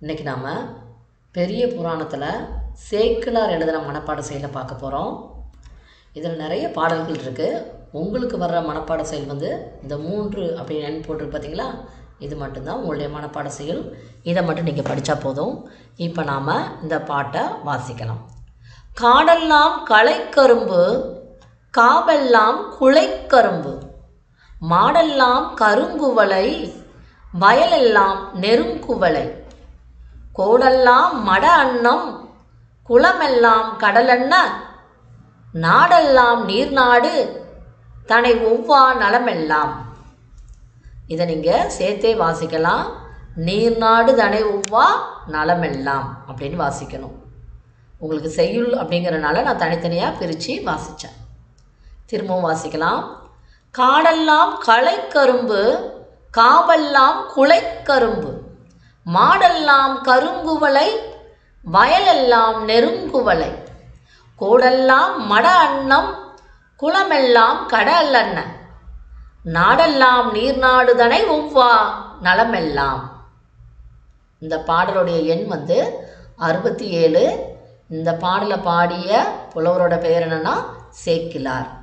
இன்றைக்கி நாம் பெரிய புராணத்தில் சேக்கிழார் எழுதின மனப்பாட செயலை பார்க்க போகிறோம். இதில் நிறைய பாடல்கள் இருக்குது. உங்களுக்கு வர்ற மனப்பாட செயல் இந்த 3 அப்படின்னு எண் போட்டிருக்கு பார்த்தீங்களா, இது மட்டும்தான் உங்களுடைய மனப்பாட செயல். இதை மட்டும் நீங்கள் படித்தா போதும். இப்போ நாம் இந்த பாட்டை வாசிக்கலாம். காடெல்லாம் களைக்கரும்பு, காவெல்லாம் குளைக்கரும்பு, மாடெல்லாம் கருங்குவளை, வயலெல்லாம் நெருங்குவளை, கோடெல்லாம் மட அன்னம், குளமெல்லாம் கடலென்ன, நாடெல்லாம் நீர்நாடு, தனை ஒவ்வா நலமெல்லாம். இதை நீங்கள் சேர்த்தே வாசிக்கலாம். நீர்நாடு தனை ஒவ்வா நலமெல்லாம் அப்படின்னு வாசிக்கணும். உங்களுக்கு செய்யுள் அப்படிங்கிறனால நான் தனித்தனியாக பிரித்து வாசித்தேன். திரும்பவும் வாசிக்கலாம். காடெல்லாம் களைக்கரும்பு, காவெல்லாம் குளைக்கரும்பு, மாடெல்லாம் கருங்குவளை, வயலெல்லாம் நெருங்குவளை, கோடெல்லாம் மட அன்னம், குளமெல்லாம் கடலென்ன, நாடெல்லாம் நீர்நாடுதனை ஒவ்வா நலமெல்லாம். இந்த பாடலுடைய எண் 67. இந்த பாடலை பாடிய புலவரோட பெயர் என்னன்னா சேக்கிழார்.